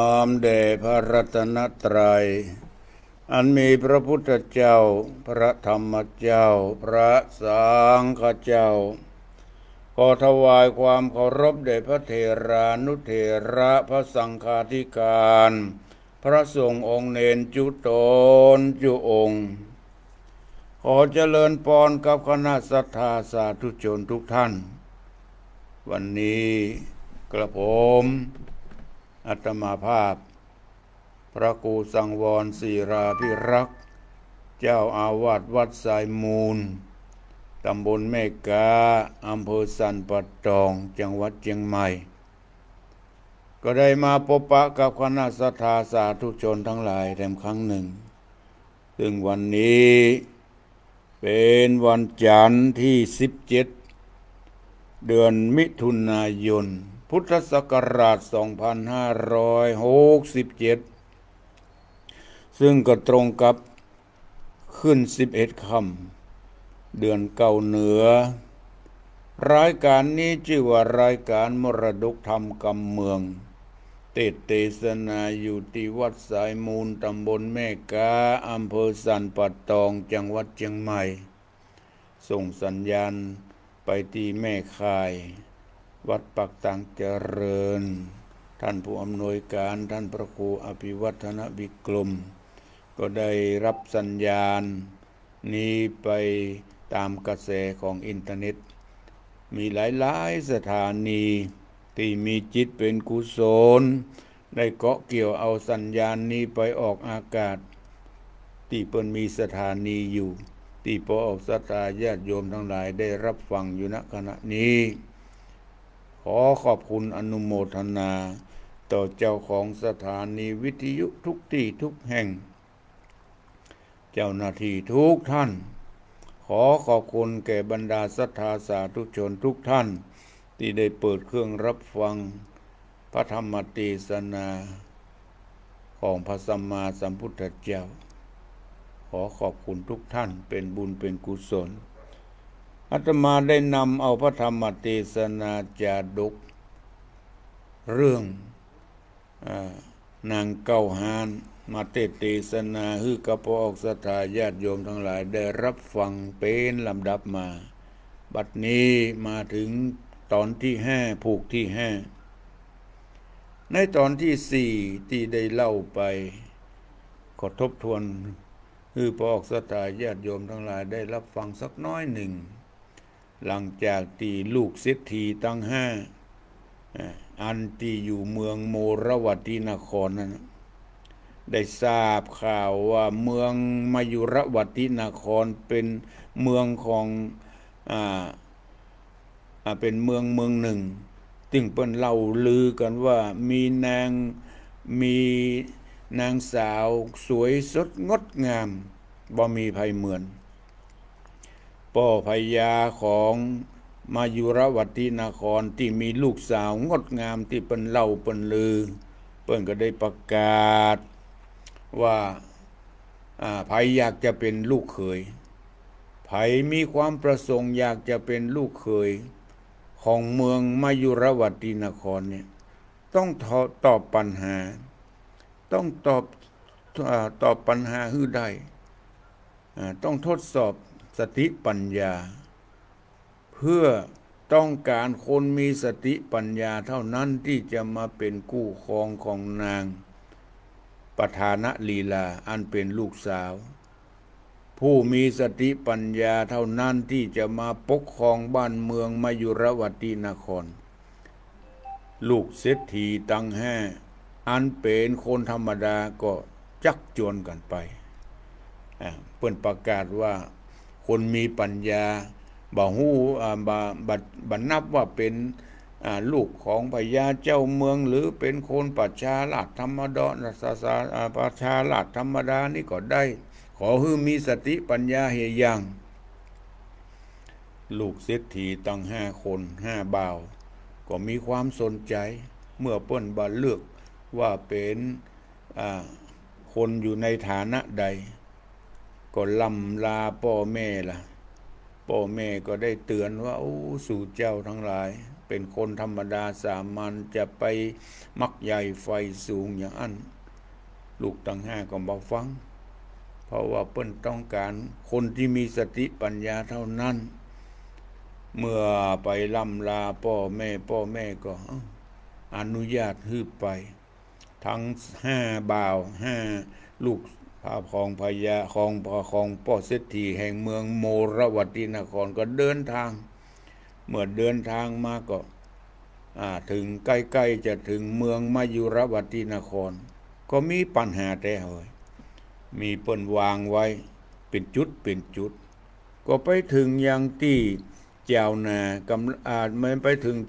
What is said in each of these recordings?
อมแด่พระรัตนตรัยอันมีพระพุทธเจ้าพระธรรมเจ้าพระสังฆเจ้าขอถวายความเคารพแด่พระเถรานุเถระพระสังฆาธิการพระสงฆ์องค์เนรจุตนจุองค์ขอเจริญพรกับคณะศรัทธาสาธุชนทุกท่านวันนี้กระผมอาตมาภาพพระครูสังวรศิราภิรักษ์เจ้าอาวาสวัดสายมูลตำบลแม่กาอำเภอสันป่าตองจังหวัดเชียงใหม่ก็ได้มาพบปะกับคณะศรัทธาสาธุชนทั้งหลายแถมครั้งหนึ่งซึ่งวันนี้เป็นวันจันทร์ที่17เดือนมิถุนายนพุทธศักราช2567ซึ่งก็ตรงกับขึ้น11ค่ำเดือนเก่าเหนือรายการนี้ชื่อว่ารายการมรดกธรรมกำเมืองเทศนาอยู่ที่วัดสายมูลตำบลแม่กาอำเภอสันป่าตองจังหวัดเชียงใหม่ส่งสัญญาณไปที่แม่ข่ายวัดปักตังเจริญท่านผู้อำนวยการท่านพระครูอภิวัฒนวิกรมก็ได้รับสัญญาณนี้ไปตามกระแสของอินเทอร์เน็ตมีหลายๆสถานีที่มีจิตเป็นกุศลได้เกาะเกี่ยวเอาสัญญาณนี้ไปออกอากาศที่เปิ้นมีสถานีอยู่ที่พวกศรัทธาญาติโยมทั้งหลายได้รับฟังอยู่ณขณะนี้ขอขอบคุณอนุโมทนาต่อเจ้าของสถานีวิทยุทุกที่ทุกแห่งเจ้าหน้าที่ทุกท่านขอขอบคุณแก่บรรดาศรัทธาสาธุชนทุกท่านที่ได้เปิดเครื่องรับฟังพระธรรมเทศนาของพระสัมมาสัมพุทธเจ้าขอขอบคุณทุกท่านเป็นบุญเป็นกุศลอาตมาได้นำเอาพระธรรมเทศนาจาดกเรื่องนางเก้าหานมาเทศนาให้กับพวกศรัทธาญาติโยมทั้งหลายได้รับฟังเป็นลำดับมาบัดนี้มาถึงตอนที่5ผูกที่5ในตอนที่4ที่ได้เล่าไปขอทบทวนให้พวกศรัทธาญาติโยมทั้งหลายได้รับฟังสักน้อยหนึ่งหลังจากที่ลูกเศรษฐีทั้ง5อันที่อยู่เมืองโมรวตินครนั้นได้ทราบข่าวว่าเมืองมายุรวตินครเป็นเมืองของเป็นเมืองหนึ่งซึ่งเปิ้นเล่าลือกันว่ามีนางสาวสวยสดงดงามบ่มีใครเหมือนพ่อพญาของมายุรวตินครที่มีลูกสาวงดงามที่เปิ้นเล่าเปิ้นลือเปิ้นก็ได้ประกาศว่าใครอยากจะเป็นลูกเขยใครมีความประสงค์อยากจะเป็นลูกเขยของเมืองมายุรวตินครเนี่ยต้องตอบปัญหาต้องตอบปัญหาให้ได้ต้องทดสอบสติปัญญาเพื่อต้องการคนมีสติปัญญาเท่านั้นที่จะมาเป็นคู่ครองของนางปฐานลีลาอันเป็นลูกสาวผู้มีสติปัญญาเท่านั้นที่จะมาปกครองบ้านเมืองมายุรวตินครลูกเศรษฐีทั้ง5อันเป็นคนธรรมดาก็จักจวนกันไปเพิ่นประกาศว่าคนมีปัญญาบ่ฮู้บ่นับว่าเป็นลูกของพญาเจ้าเมืองหรือเป็นคนประชาราษฎร์ธรรมดาประชาราษฎร์ธรรมดานี่ก็ได้ขอให้มีสติปัญญาเฮียยังลูกเศรษฐีตั้ง5คน5บ่าวก็มีความสนใจเมื่อเปิ้นบ่เลือกว่าเป็นคนอยู่ในฐานะใดก็ลำลาพ่อแม่ล่ะพ่อแม่ก็ได้เตือนว่าสู่เจ้าทั้งหลายเป็นคนธรรมดาสามัญจะไปมักใหญ่ไฟสูงอย่างนั้นลูกตั้งห้าก็บ่ฟังเพราะว่าเปิ้นต้องการคนที่มีสติปัญญาเท่านั้นเมื่อไปล่ำลาพ่อแม่ก็อนุญาตให้ไปทั้ง5 บ่าว5 ลูกพาของพญาของพ่อเศรษฐีแห่งเมืองโมรวตินครก็เดินทางเมื่อเดินทางมาก็ถึงใกล้ๆจะถึงเมืองมายุรวตินครก็มีปัญหาแต่เฮ้ยมีเปิ้นวางไว้เป็นจุดก็ไปถึงยังที่เจ้านากำมันไปถึง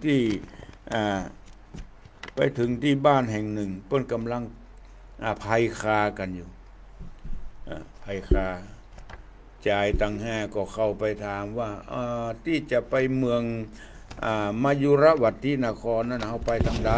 ที่บ้านแห่งหนึ่งเปิ้นกำลังภัยคากันอยู่ภัยคาจ่ายตังห้าก็เข้าไปถามว่าที่จะไปเมืองมายุรวตินครนั้นเอาไปทางใด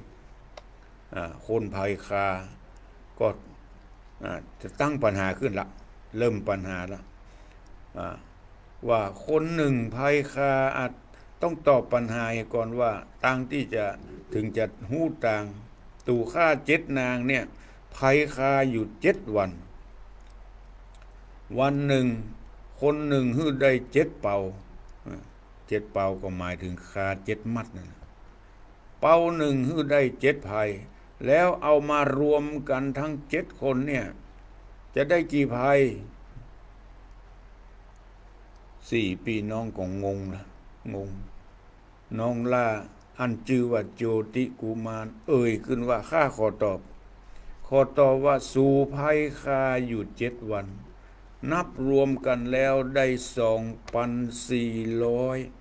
คนภัยคาก็จะตั้งปัญหาขึ้นละเริ่มปัญหาละว่าคนหนึ่งภัยคาอาจต้องตอบปัญหาก่อนว่าตั้งที่จะถึงจะหู้ต่างตู่ฆ่า7 นางเนี่ยภัยคาอยู่7 วันวันหนึ่งคนหนึ่งฮื้อได้7 เป่า7 เป่าก็หมายถึงคา7 มัดนั่นเป่าหนึ่งฮื้อได้7 ภัยแล้วเอามารวมกันทั้ง7 คนเนี่ยจะได้กี่ภัย4 พี่น้องก็งงละงงน้องล่าอันชื่อว่าโจติกุมารขึ้นว่าข้าขอตอบว่าสู่ภัยคาอยู่7 วันนับรวมกันแล้วได้2,400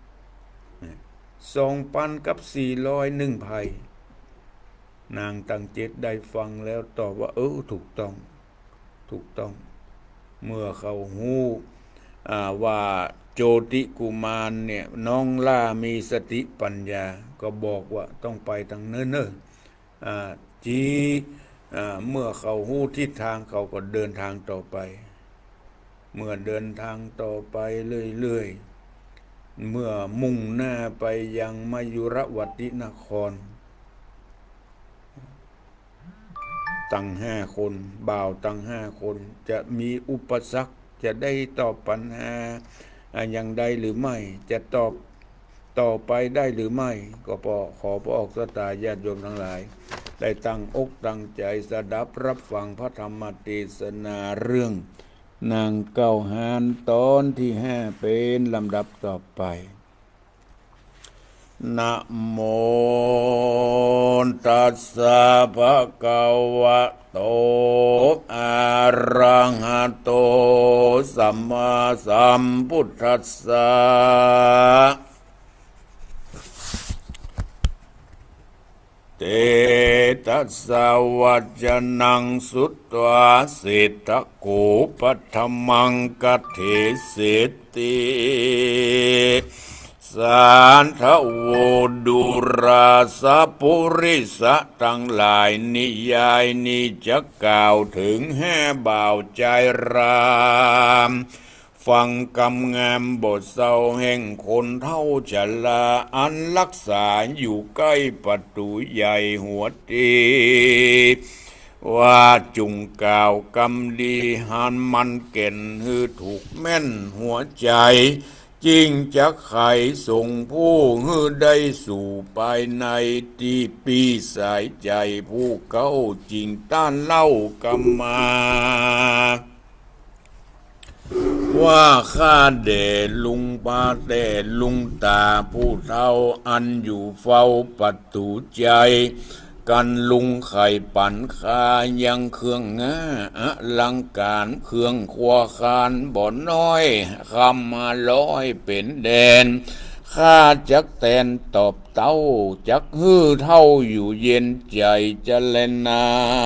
2,000 กับ 400 1 ภัยนางตั้ง7ได้ฟังแล้วตอบว่าถูกต้องเมื่อเขาฮู้ว่าโจติกุมารเนี่ยน้องล่ามีสติปัญญาก็บอกว่าต้องไปทางเนิ่นเมื่อเขาฮู้ทิศทางเขาก็เดินทางต่อไปเมื่อเดินทางต่อไปเรื่อยๆเมื่อมุ่งหน้าไปยังมายุรวตินครตั้ง5 คนบ่าวตั้ง5 คนจะมีอุปสรรคจะได้ตอบปัญหาอย่างใดหรือไม่จะตอบต่อไปได้หรือไม่ก็ขอพระออกสตาญาติโยมทั้งหลายได้ตั้งอกตั้งใจสดับรับฟังพระธรรมเทศนาเรื่องนางเก้าหานตอนที่5เป็นลำดับต่อไปนะโมตัสสะภะคะวะโตอะระหะโตสัมมาสัมพุทธัสสะเตตัสสะวัจจนังสุตวาสิทธโกปัฏฐมังกัตถิสิทธิสันทโวดุราสปุริสะทั้งหลายนิยายนี้จะกล่าวถึง5 บ่าวใจรามฟังกำงามบทเศร้าแห่งคนเท่าชราอันรักษาอยู่ใกล้ประตูใหญ่หัวตีว่าจุงกล่าวกำดีหันมันเก่นฮือถูกแม่นหัวใจจริงจะไขส่งผู้ฮือได้สู่ภายในที่ปีสายใจผู้เก้าจริงต้านเล่ากำมาว่าข้าเดลุงปาเตลุงตาผู้เท่าอันอยู่เฝ้าประตูใจกันลุงไข่ปั่นคายังเครื่องง่าอลังการเครื่องครัวคานบ่อน้อยคำมาร้อยเป็นแดนข้าจักแตนตอบเต้าจักฮื้อเท่าอยู่เย็นใจจะเล่นนา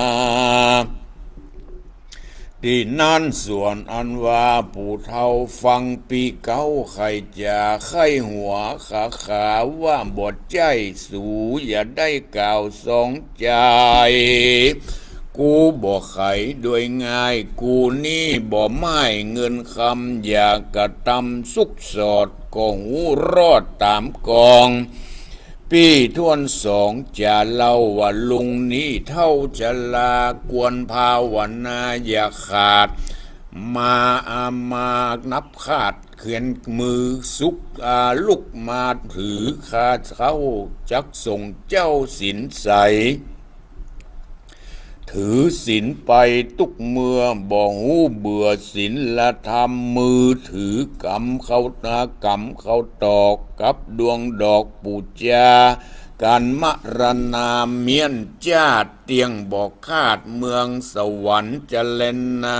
ที่นั่นส่วนอันว่าผู้เฒ่าฟังปีเก้าไข่จะไข้หัวขาว่าบทใจสูอย่าได้กล่าวสองใจกูบอกไขด้วยง่ายกูนี่บ่ไม่เงินคำอยากกระทำสุกสอดก็หูรอดตามกองปีทวนสองจะเล่าว่าลุงนี้เท่าจะลากวนภาวนาอย่าขาดมานับขาดเขียนมือสุกลุกมาถือคาเขาจักส่งเจ้าสินใสถือศีลไปตุกเมื่อบ่หูเบื่อศีลธรรมมือถือกำเข้ากำเข้าตอกกับดวงดอกปูจาการมรณาเมียนจาดเตียงบอกคาดเมืองสวรรค์จะเล่นนา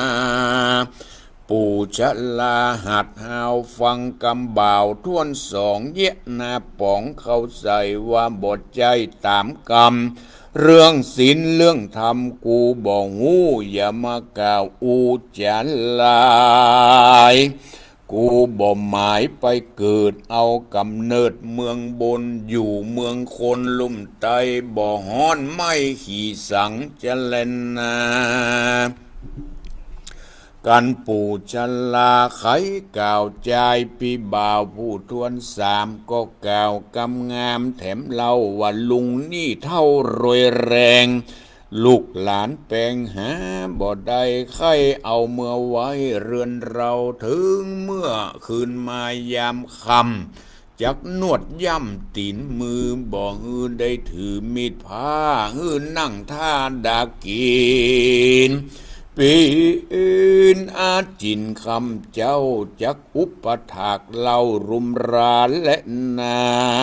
ปู่ชะลาหัดหาวฟังกำบ่าวทวนสองเยะนาป๋องเข้าใส่ว่าบทใจตามกรรมเรื่องศีลเรื่องธรรมกูบอกงูอย่ามากล่าวอูจะลายกูบ่หมายไปเกิดเอากำเนิดเมืองบนอยู่เมืองคนลุ่มไตบ่ฮ้อนไม่ขี่สังจะเล่นนากันปู่ชะลาไขกล่าวใจปีบ่าวผู้ทวนสามก็กล่าวกำงามแถมเล่าว่าลุงนี่เท่ารวยแรงลูกหลานแปลงหาบ่ได้ใครเอาเมื่อไว้เรือนเราถึงเมื่อคืนมายามค่ำจักนวดย่ำตีนมือบ่ฮือได้ถือมีดผ้าฮือนั่งท่าดากินปีนอาจินคำเจ้าจักอุปถากเล่ารุมราและนา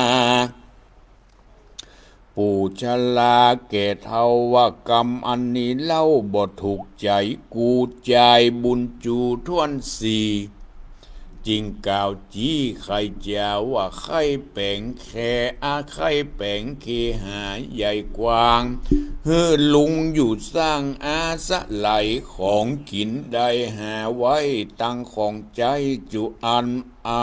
ปู่ชะลาแก่เท่าว่ากรรมอันนี้เล่าบ่ถูกใจกูใจบุญจูท่วนสี่จริงกล่าวจี้ใครจะว่าใครแป่งแค่ใครแป่งเคหาใหญ่กว้างเฮือลุงอยู่สร้างอาสะไหลของกินได้หาไว้ตั้งของใจจุอัน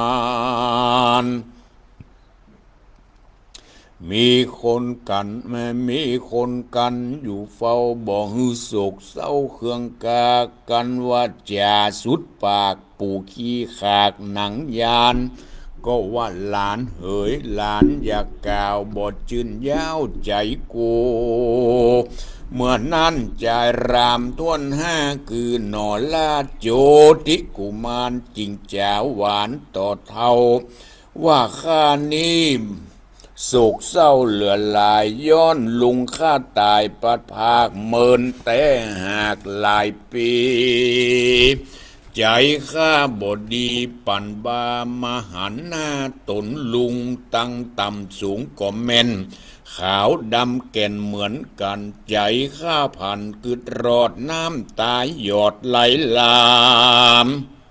มีคนกันมีคนกันอยู่เฝ้าบ่ฮือโศกเศร้าเครื่องกากันว่าจ่าสุดปากปู่ขี้ขากหนังยานก็ว่าหลานเอ๋ยหลานอยากกล่าวบทจืนยาวใจกูเมื่อนั้นจ่ายรามท้วนห้าคือหนอลาโจติกุมารจริงแจ๋วหวานต่อเท่าว่าข้านี้โศกเศร้าเหลือลายย้อนลุงข้าตายปัดภาคเมินแต่หากหลายปีใจข้าบดีปั่นบามาหันหน้าตนลุงตั้งต่ำสูงก็แม่นขาวดำแก่นเหมือนกันใจข้าพันกึดรอดน้ำตาหยอดไหลลาม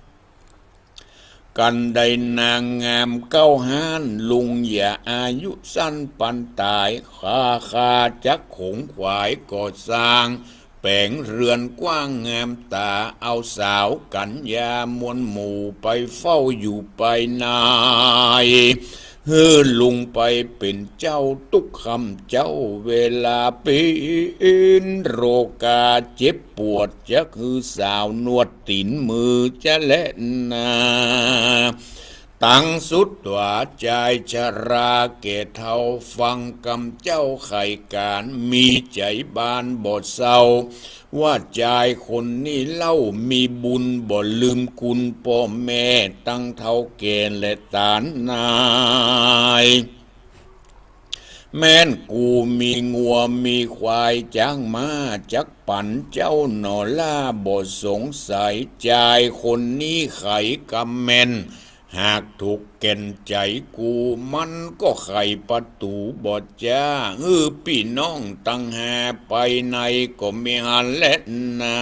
กันใดนางงามเก้าห้านลุงอย่าอายุสั้นปันตายคาจักขงขวายก่อสร้างแปลงเรือนกว้างงามตาเอาสาวกัญญามวลหมู่ไปเฝ้าอยู่ไปนายเฮือลุงไปเป็นเจ้าทุกคำเจ้าเวลาปีนโรกาเจ็บปวดจะคือสาวนวดตีนมือจะเล่นนาตั้งสุดว่าใจชราเกตเท่าฟังกำเจ้าไข่การมีใจบานบดเศร้าว่าใจคนนี้เล่ามีบุญบ่ลืมคุณพ่อแม่ตั้งเท่าเกณฑ์และตานนายแม่นกูมีงัวมีควายจ้างมาจักปั่นเจ้าหนอล่าบ่สงสัยใจคนนี้ไขกำแม่นหากถูกเก่นใจกูมันก็ไขประตูบอดจ้าพี่น้องตั้งหาไปในก็ไม่หันเล่นนา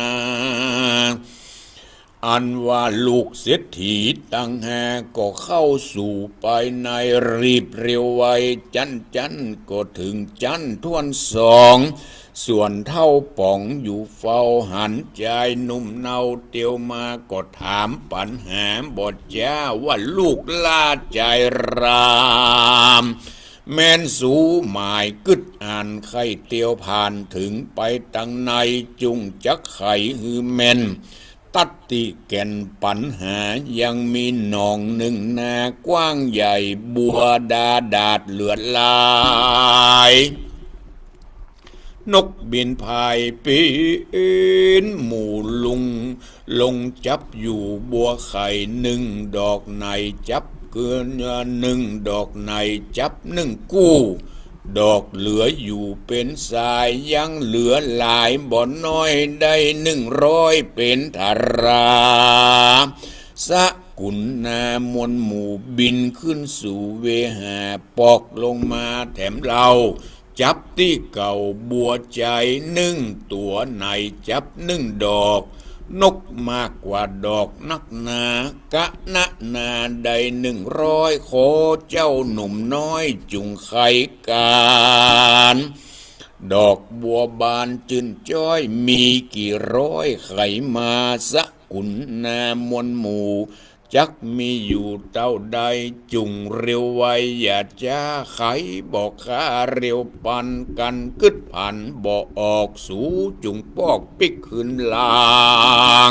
อันว่าลูกเศรษฐีตั้งหาก็เข้าสู่ไปในรีบเร็วไวจันก็ถึงจันท่วนสองส่วนเท่าป่องอยู่เฝ้าหันใจนุ่มเนาเตียวมาก็ถามปัญหาบทจ้าว่าลูกลาใจรามแม่นสูหมายกึดอ่านไข่เตียวผ่านถึงไปตั้งในจุงจักไข่ฮือแม่นตัดติแก่นปัญหายังมีหนองหนึ่งนากว้างใหญ่บัวดาดาดเลือดลายนกบินพายปีนหมู่ลุงลงจับอยู่บัวไข่หนึ่งดอกในจับเกินหนึ่งดอกในจับหนึ่งกู้ดอกเหลืออยู่เป็นสายยังเหลือหลายบ่อน้อยได้100เป็นธาราสะกุลนามวลหมู่บินขึ้นสู่เวหาปอกลงมาแถมเราจับที่เก่าบัวใจ1ตัวในจับ1ดอกนกมากกว่าดอกนักนากะนะนาได้100ขอเจ้าหนุ่มน้อยจุงไขการดอกบัวบานจืนจ้อยมีกี่ร้อยไขมาสะกุลนามวลหมู่จักมีอยู่เท่าใดจุงเร็วไวอย่าจ้าไขบอกข้าเร็วปันกันกึดผันบอกออกสู่จุงปอกปิกขึ้นลาง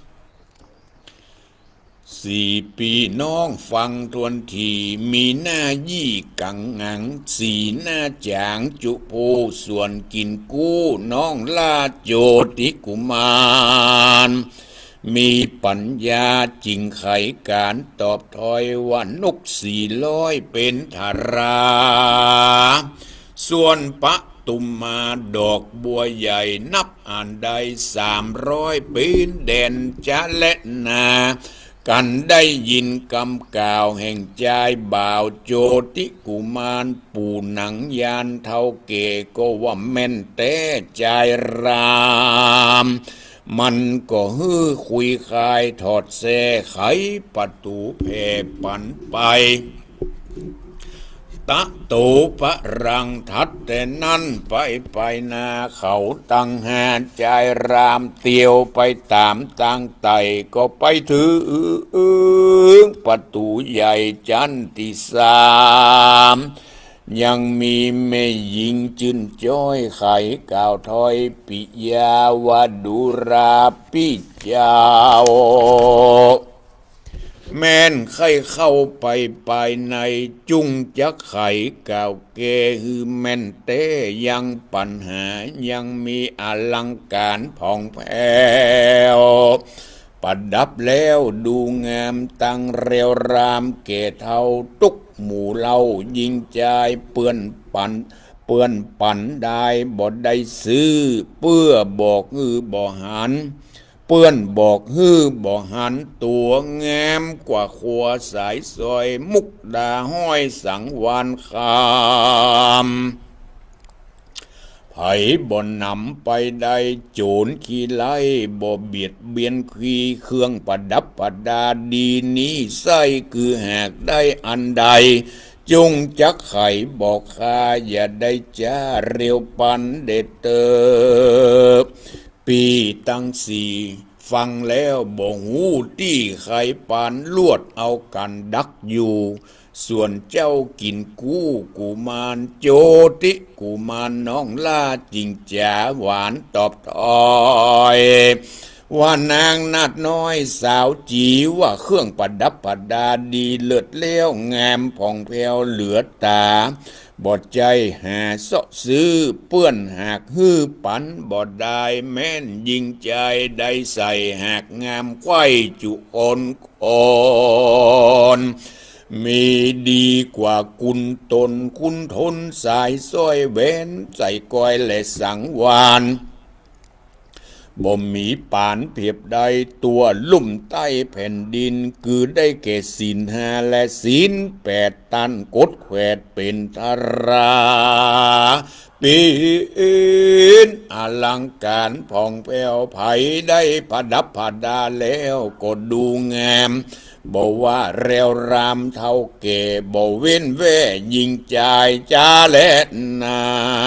4ปีน้องฟังทวนทีมีหน้ายี่กังงัง4หน้าจางจุโพส่วนกินกู้น้องลาโจติกุมารมีปัญญาจริงไขการตอบถอยว่านก400เป็นธาราส่วนปะตุมมาดอกบัวใหญ่นับอ่านได้300ปีนแดนจะและนากันได้ยินคำกล่าวแห่งใจบ่าวโจติกุมารปู่หนังยานเท่าเกก็ว่าแม่นแต่ใจรามมันก็ฮือคุยคายถอดแซ่ไขประตูเพปันไปตะโตพระรังทัดแต่นั้นไปนาเขาตั้งหาใจรามเตียวไปตามตั้งไตก็ไปถึงประตูใหญ่จันทิ3ยังมีแม่หญิงจืนจ้อยไขกล่าวถอยปิยาวดุราปิเจ้าแม่นใครเข้าไปในจุงจักไขกล่าวเกฮือแม่นเตยังปัญหายังมีอลังการผ่องแผ้วประดับแล้วดูงามตั้งเรียวรามเกเท่าตุกหมู่เล่ายิงใจเปื้อนปั่นได้บ่ได้ซื้อเพื่อบอกบ่หันเปื้อนบอกบ่หันตัวงามกว่าขัวสายซอยมุกดาห้อยสังวานคามไผบ่นำไปได้โจรขี้ไล่บ่เบียดเบียนขีเครื่องประดับประดาดีนี้ใส่คือหากได้อันใดจงจักไขบอกข้าอย่าได้จ้าเร็วปันเด็ดเติบปีตั้ง4ฟังแล้วบ่หูที่ไขปานลวดเอากันดักอยู่ส่วนเจ้ากินกู้กุมารโจติกุมารน้องลาจริงจ๋าหวานตอบถอยว่านางนาดน้อยสาวจีว่าเครื่องประดับประดาดีเลิศเลี้ยวงามผ่องแผ้วเหลือตาบอดใจหาเสาะซื้อเปื้อนหากฮื้อปันบอดได้แม่นยิงใจได้ใส่หากงามไข่จุอ่อนมีดีกว่ากุนตนคุณทนสายซ้อยเว้นใส่ก้อยและสังวานบ่มีปานเพียบใดตัวลุ่มใต้แผ่นดินคือได้แก่ศีล5และศีล8ตันกดแขวดเป็นธาราปีนอลังการผ่องแผ้วไผได้ประดับประดาแล้วก็ดูงามบ่ว่าเร็วรามเท่าเก่บ่เว้นแว่ยิงใจจ้าและนา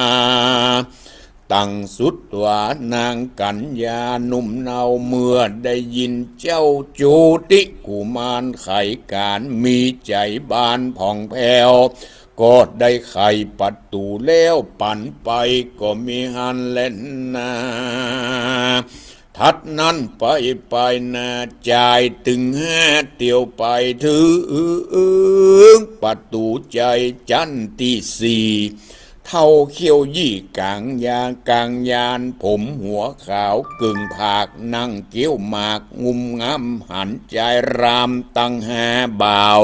ตั้งสุดว่านางกัญญาหนุ่มเนาเมื่อได้ยินเจ้าโจติกุมารไขการมีใจบานผ่องแผ้วก็ได้ไขประตูแล้วปั่นไปก็มีหันเล่นนาทัดนั้นไปนาจ่ายตึง5เตียวไปถึงประตูใจจันที่4เท่าเขี้ยวยี่กลางยานผมหัวขาวกึ่งผากนั่งเกี้ยวหมากงุมงำหันใจรามตั้ง5บ่าว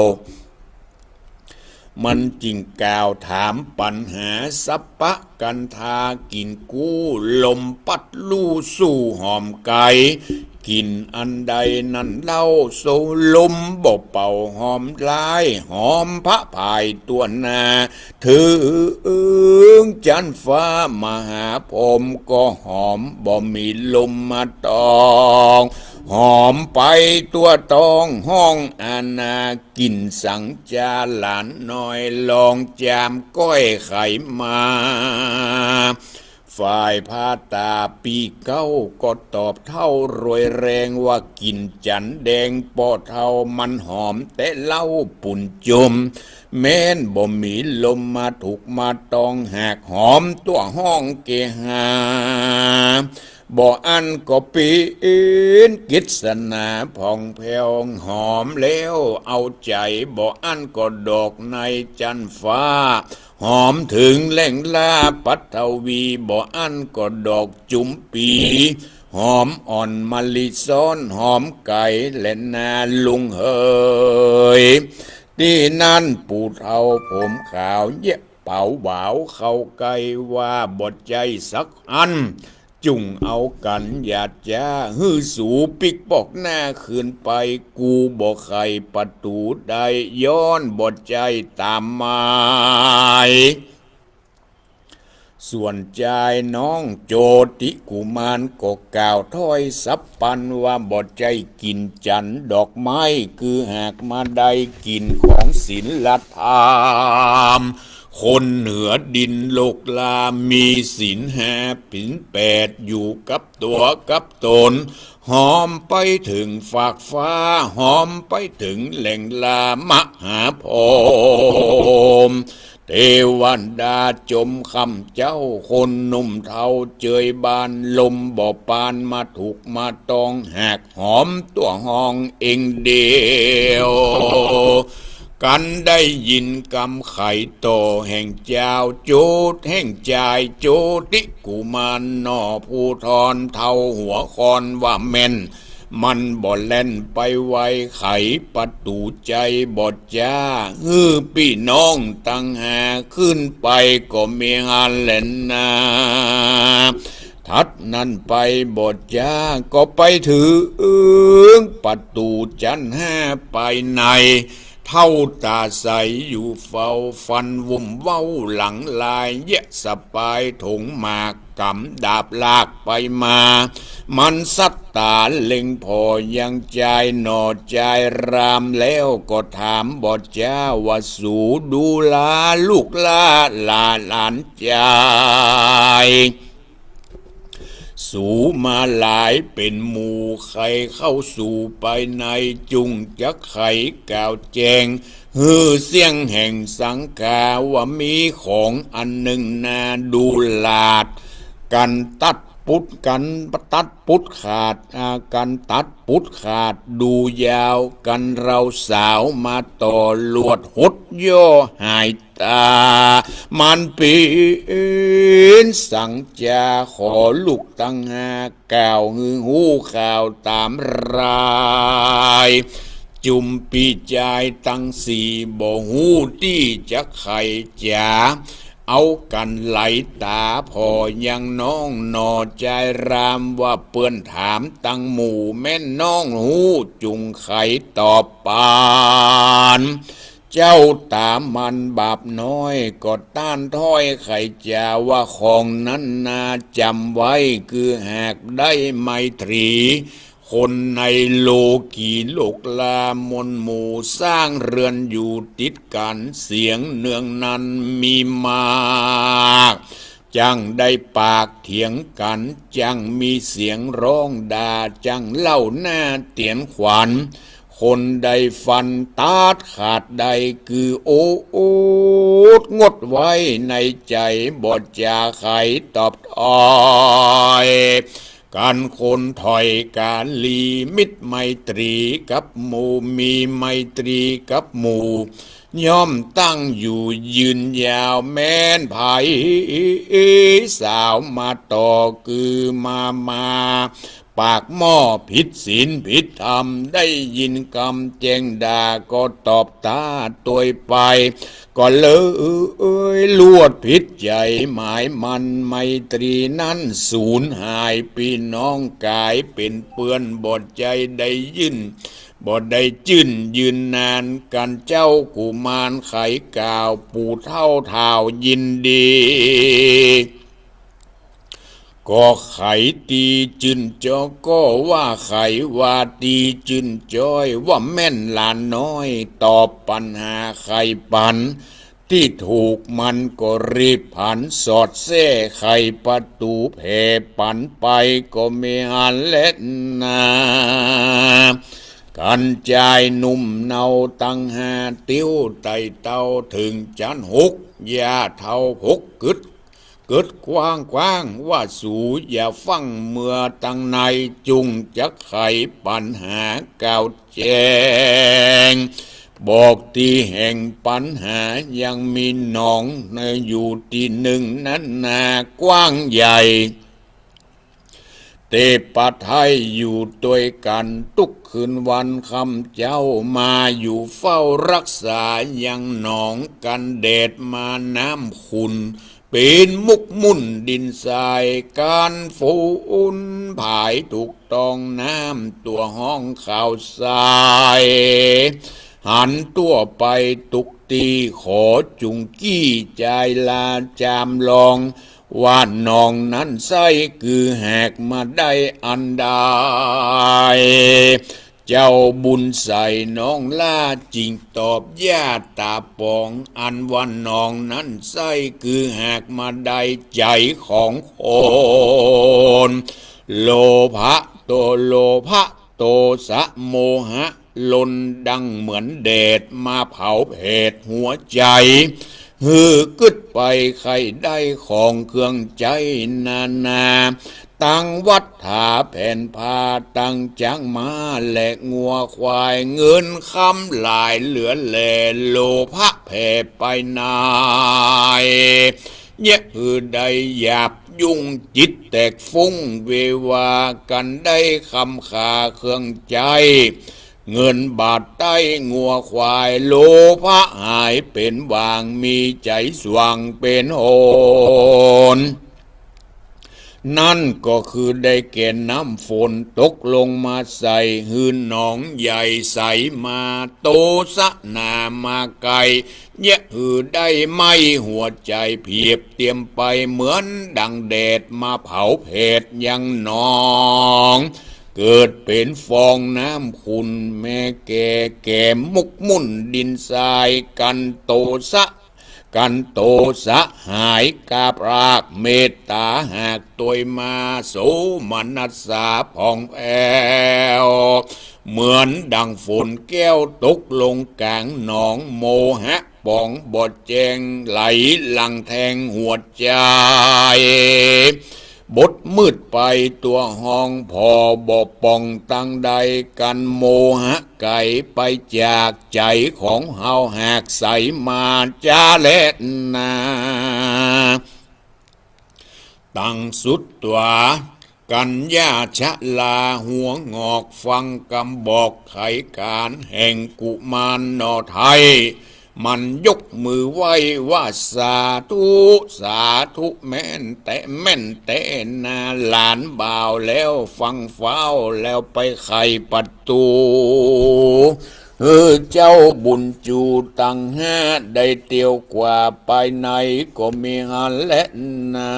มันจิงกล่าวถามปัญหาสัปปะกันทากินกู้ลมปัดลู่สู่หอมไก่กินอันใดนั่นเล่าโซลมบ่เป่าหอมลายหอมพระพายตัวนาถึงจันฟ้ามหาพรหมก็หอมบ่มีลมมาตองหอมไปตัวตองห้องอาณากินสังจาหลานน้อยลองจามก้อยไข่มาฝ่ายพาตาปีเก้าก็ตอบเท่ารวยแรงว่ากินจันแดงปอเท่ามันหอมแต่เล่าปุ่นจมแม้นบ่มีลมมาถูกมาตองหากหอมตัวห้องเกหาบ่อันก็ปีนกิศนาผ่องแผ้วหอมแล้วเอาใจบ่อันก็ดอกในจันฟ้าหอมถึงแหล่งลาปัทวีบ่อันก็ดอกจุ๋มปีหอมอ่อนมะลิซ้อนหอมไก่และนาลุงเฮยที่นั่นปู่เฒ่าผมขาวเย็บเป่าบ่าวเข้าไกลว่าบทใจสักอันจุงเอากันหยาดจ้าฮื้อสูปิกบอกหน้าคืนไปกูบอกใครประตูใดย้อนบทใจตามมาส่วนใจน้องโจติกุมารก็กล่าวถ้อยสับปันว่าบทใจกินจันดอกไม้คือหากมาได้กินของศีลธรรมคนเหนือดินโลกลามีศีล5 ศีล 8อยู่กับตัวกับตนหอมไปถึงฝากฟ้าหอมไปถึงแหล่งลามหาพรหมเทวันดาจมคำเจ้าคนหนุ่มเทาเจยบานลมบ่ปานมาถูกมาตองหากหอมตัวห้องเองเดียวกันได้ยินกำไข่โตแห่งเจ้าโจดแห่งใจโจติกุมารนอผู้ทอนเท่าหัวคอนว่าแม่นมันบ่แล่นไปไวไขประตูใจบ่จ้าพี่น้องตั้งหาขึ้นไปก็มีงานเล่นนาทัดนั้นไปบทจ้าก็ไปถึงประตูจัน5ไปในเท่าตาใสอยู่เฝ้าฟันวุ่มเว้าหลังลายแยะสปายถงหมากกำดาบลากไปมามันสัตตาเล็งพอยังใจหนอใจรามแล้วก็ถามบทจ้าว่าสูดูลาลูกลาหลานใจสู่มาหลายเป็นหมู่ใครเข้าสู่ไปในจุงจักไขก่าวแจงเสียงแห่งสังกาว่ามีของอันหนึ่งนาดูลาดกันตัดปุดกันตัดปุดขาดกันตัดปุดขาดดูยาวกันเราสาวมาต่อลวดหดย่อหายตามันปีนสั่งจาขอลูกตั้ง5ก่าวหูข่าวตามรายจุมปีใจตั้ง4บ่หูที่จะไขจ๋าเอากันไหลตาพอยังน้องนอใจรามว่าเปื้อนถามตั้งหมู่แม่น้องหูจุงไขตอบปานเจ้าตามันบาปน้อยก็ต้านถ้อยไขจาว่าของนั้นนาจำไว้คือหากได้ไมตรีคนในโลกีโลกลามนหมู่สร้างเรือนอยู่ติดกันเสียงเนืองนั้นมีมากจังได้ปากเถียงกันจังมีเสียงร้องด่าจังเล่าหน้าเตียนขวัญคนใดฟันตาดขาดใดคือโอ้งดไว้ในใจบทจาไขตอบถอยการคนถอยการลีมิตรไมตรีกับหมู่มีไมตรีกับหมู่ย่อมตั้งอยู่ยืนยาวแม้นไผสาวมาต่อคือมาปากหม้อผิดศีลผิดธรรมได้ยินคำแจ้งด่าก็ตอบตาตัวไปก็เลยลวดผิดใจหมายมันไมตรีนั้นสูญหายพี่น้องกายเป็นเปื้อนบทใจได้ยินบ่ได้จื่นยืนนานกันเจ้ากุมารไขกล่าวปู่เท่าเท่ายินดีก็ไขตีจื่นจอก็ว่าไขว่าตีจื่นจ้อยว่าแม่นหลานน้อยตอบปัญหาไขปันที่ถูกมันก็รีบผันสอดแท้ไขประตูแผ่ปันไปก็ไม่หันเล็ดนากันใจหนุ่มเนาตั้งหาติ้วไตเต้าถึงจันหกยาเท่าหกเกิดกว้างว่าสู่อย่าฟังเมื่อตั้งในจุงจะไขปัญหาเก่าแจ้งบอกที่แห่งปัญหายังมีหนองในอยู่ที่หนึ่งนั้นนากว้างใหญ่เตปะไทยอยู่ด้วยกันทุกคืนวันคำเจ้ามาอยู่เฝ้ารักษายังหนองกันแดดมาน้ำขุนเป็นมุกมุ่นดินทรายการฝูนผายถูกต้องน้ำตัวห้องข่าวทรายหันตัวไปตุกตีขอจุงกี้ใจลาจามลองว่าน้องนั้นไส้คือแหกมาได้อันใดเจ้าบุญใส่น้องล่าจริงตอบญาติตาปองอันวันน้องนั้นไส้คือแหกมาได้ใจของคนโลภะโตสะโมหะลนดังเหมือนเดชมาเผาเพดหัวใจกึดไปใครได้ของเครื่องใจนาตั้งวัดถาแผ่นผ้าตั้งจังมาและงัวควายเงินคำหลายเหลือแหล่โลภะแผ่ไปนายได้หยาบยุ่งจิตแตกฟุ้งเววากันได้คำขาเครื่องใจเงินบาทใต้งัวควายโลภะหายเป็นวางมีใจสว่างเป็นโหนนั่นก็คือได้แก่น้ำฝนตกลงมาใส่หืนหนองใหญ่ใสมาโตสะนามาไกลได้ไม่หัวใจเพียบเตรียมไปเหมือนดังแดดมาเผาเพดยังหนองเกิดเป็นฟองน้ำขุ่นแม่แก่มุกมุ่นดินทรายกันโตสะหายกาบรากเมตตาหากตัวมาโสมนัสสาผ่องแผ้วเหมือนดังฝนแก้วตกลงกลางหนองโมหะปองบดแจงไหลหลังแทงหัวใจบดมืดไปตัวห้องพอบปองตั้งใดกันโมหะไก่ไปจากใจของเฮาหากใสมาจาเล็ดนาตั้งสุดตัวกัญญาชะลาหัวงอกฟังคำบอกไขการแห่งกุมารนอไทยมันยกมือไหว้ว่าสาธุแม่นแต่นาหลานบ่าวแล้วฟังเฝ้าแล้วไปไขประตูเจ้าบุญจูตั้งห้าได้เตียวกว่าไปไหนก็มีหันและนา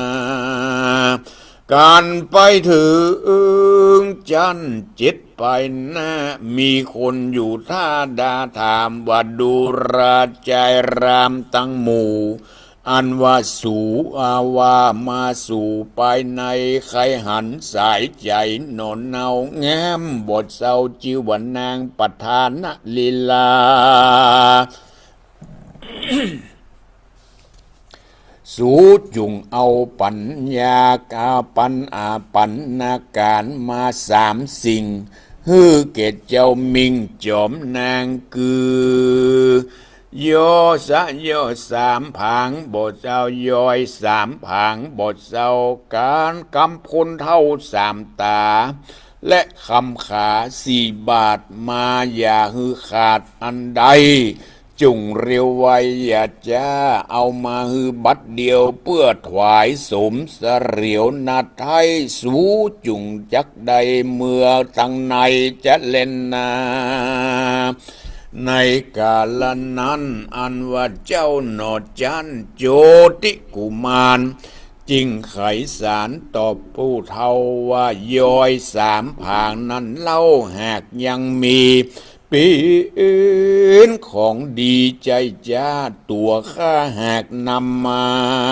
การไปถึงจันจิตไปหน้ามีคนอยู่ท่าดาถามว่าดูราใจรามตั้งหมู่อันว่าสู่อาวามาสู่ไปในใครหันสายใจนอนเนาแง้มบทเศร้าจิวนนางปัทานลีลาสู้จุงเอาปัญญากาปัญนาการมาสามสิ่งฮือเกตเจ้ามิงจอมนางคือโยโยสามผังบทเจ้าย่อยสามผังบทเจ้าการกำพลเท่าสามตาและคำขาสี่บาทมาอย่าฮือขาดอันใดจุงเร็วไวอย่าจ้าเอามาฮือบัดเดียวเพื่อถวายสมเสรียวนาไทยสู้จุงจักใดเมื่อตั้งในจะเล่นนาในกาลนั้นอันว่าเจ้าหนอจันโจติกุมารจิงไขสารตอบผู้เท่าว่าย้อยสามผางนั้นเล่าหากยังมีปีนของดีใจจ้าตัวข้าหากนำมา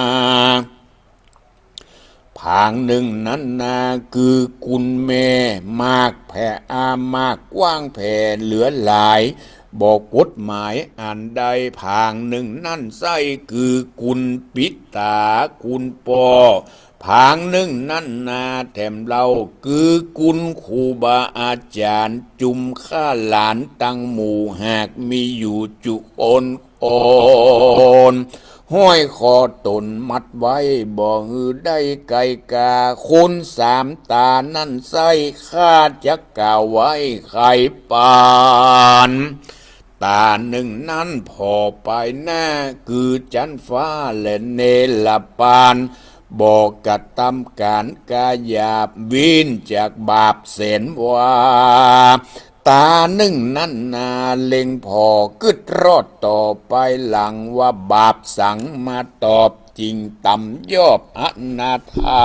ผางหนึ่งนั้นนาคือกุลแม่มากแผ่มากกว้างแผ่เหลือหลายบอกกฎหมายอันใดผางหนึ่งนั่นไส้คือกุลปิตากุลปอผางหนึ่งนั่นนาแถมเราคือกุลครูบาอาจารย์จุมข้าหลานตั้งหมู่หากมีอยู่จุอนห้อยคอตนมัดไว้บ่ฮือได้ไกกาคนสามตานั่นไส้ข้าจะกล่าวไว้ไข่ปานตาหนึ่งนั้นพอไปหน้าคือจันฟ้าและเนลปานบอกกระทำการกาหยาบวินจากบาปเสนว่าตาหนึ่งนั้นนาเล็งพอกึดรอดต่อไปหลังว่าบาปสังมาตอบจริงต่ำยอบอนาถา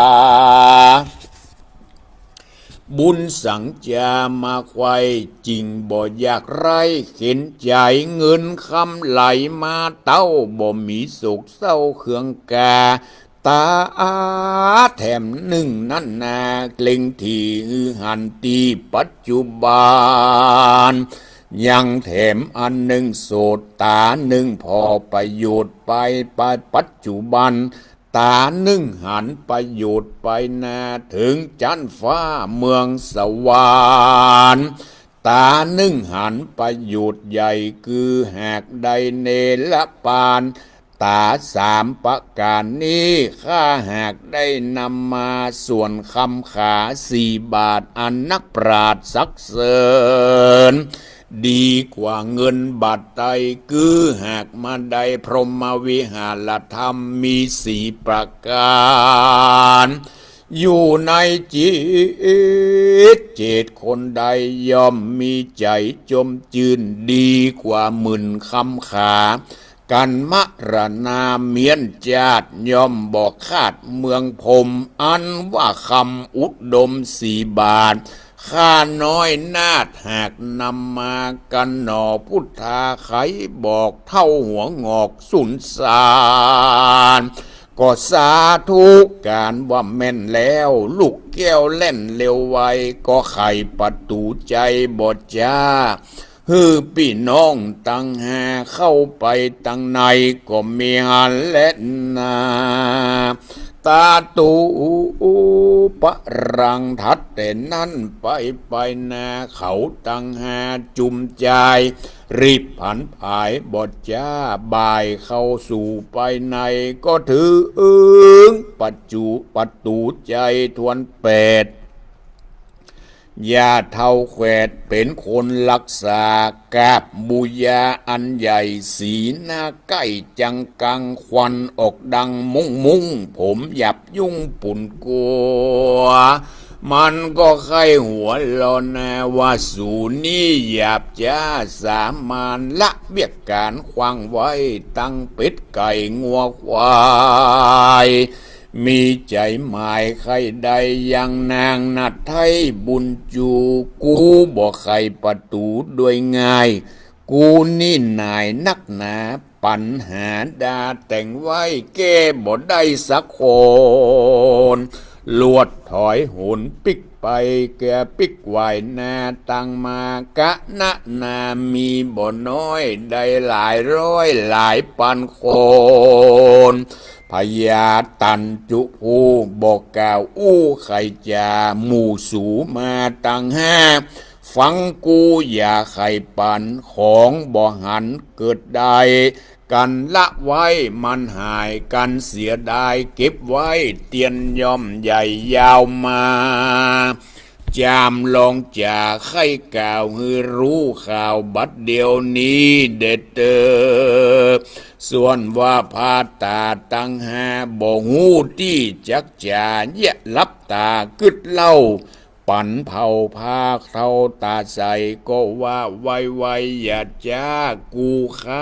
บุญสังจามาควายจริงบ่อยากไรเข็นใจเงินคำไหลมาเต้าบ่มีสุขเศร้าเคืองกาตาแถมหนึ่งนั่นนาเกล็งที่หันตีปัจจุบันยังแถมอันหนึ่งโสดตาหนึ่งพอประโยชน์ไปปัจจุบันตาหนึ่งหันประโยชน์ไปนาถึงจันฟ้าเมืองสวรรค์ตาหนึ่งหันประโยชน์ใหญ่คือหากใดเนรปานตาสามประการนี้ข้าหากได้นำมาส่วนคำขาสี่บาทอันนักปราชญ์สักเสริญดีกว่าเงินบาทใดคือหากมาได้พรหมวิหารธรรมมีสี่ประการอยู่ในจิตเจตคนใดย่อมมีใจจมจืนดีกว่าหมื่นคำขากันมรณาเมียนจาดย่อมบอกคาดเมืองพรมอันว่าคำอุดมสี่บาทข้าน้อยนาดหากนำมากันหนอพุทธาไขบอกเท่าหัวงอกสุนสารก็สาธุการว่าแม่นแล้วลูกแก้วเล่นเร็วไวก็ไขประตูใจบอดจ้าฮือพี่น้องตั้งหาเข้าไปตั้งในก็มีหันและนาตาตูปะรังทัดแต่นั่นไปนาเขาตั้งหาจุมใจรีบผันผายบทจ้าบ่ายเข้าสู่ไปในก็ถือประตูใจทวนแปดยาเท่าแขวดเป็นคนรักษากาบบูยาอันใหญ่สีหน้าใกล้จังกังควันออกดังมุ้งผมหยับยุ่งปุ่นกัวมันก็ไข้หัวลอนนาว่าสูนี่หยาบจ้าสามานละเบียกการควังไว้ตั้งเป็ดไก่งัวควายมีใจหมายใครใดยังนางนัดไทยบุญจูกูบอกใครประตูด้วยง่ายกูนี่นายนักหนาปัญหาดาแต่งไว้แก้บ่ได้สักคนลวดถอยหุนปิกไปแกปิกไหวนาตังมากะนะนามีบ่น้อยได้หลายร้อยหลายพันคนพญาตันจุภูบอกกล่าวอู้ไขจาหมู่สูมาตังห้าฟังกูอย่าไข่ปันของบ่หันเกิดได้กันละไว้มันหายกันเสียดายเก็บไว้เตียนย่อมใหญ่ยาวมาจามลองจากไข่กล่าวให้รู้ข่าวบัดเดียวนี้เด็ดส่วนว่าพาตาตั้งหาบ่หูที่จักจ่าเยะลับตากึดเล่าปั่นเผาพาเข้าตาใสก็ว่าไวอย่าจ้ากู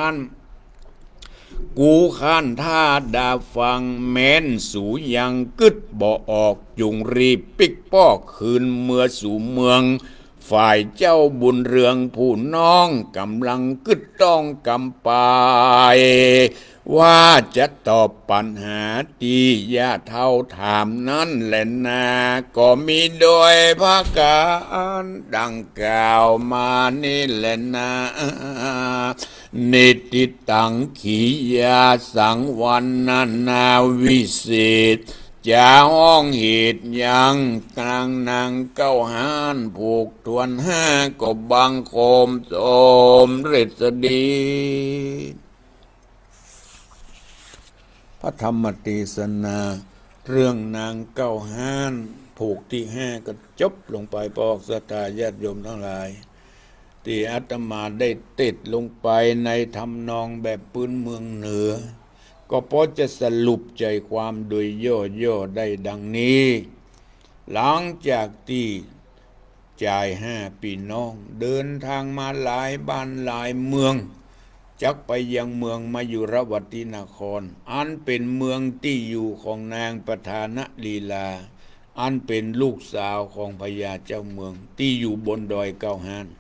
ข้านท่าดาฟังแม้นสูยังกึดบ่ออกจุงรีบปิกปอกคืนเมื่อสู่เมืองฝ่ายเจ้าบุญเรืองผู้น้องกำลังกึดต้องกำปายว่าจะตอบปัญหาที่ยาเท่าถามนั้นแหละนาก็มีโดยภาการดังกล่าวมานี่แหละนานิติตังขียาสังวันนาวิเศษจะห้องเหตุยังกลางนางเก้าหานผูกทวนห้าก็บังโคมโสมฤทธิ์ดีพระธรรมเทศนาเรื่องนางเก้าหานผูกที่ห้าก็จบลงไปปอกศรัทธาญาติโยมทั้งหลายที่อาตมาได้ติดลงไปในทำนองแบบพื้นเมืองเหนือก็พอจะสรุปใจความโดยย่อได้ดังนี้หลังจากที่จ่าย5พี่น้องเดินทางมาหลายบ้านหลายเมืองจักไปยังเมืองมายุรวตินครอันเป็นเมืองที่อยู่ของนางประธานลีลาอันเป็นลูกสาวของพญาเจ้าเมืองที่อยู่บนดอยเก้าหาน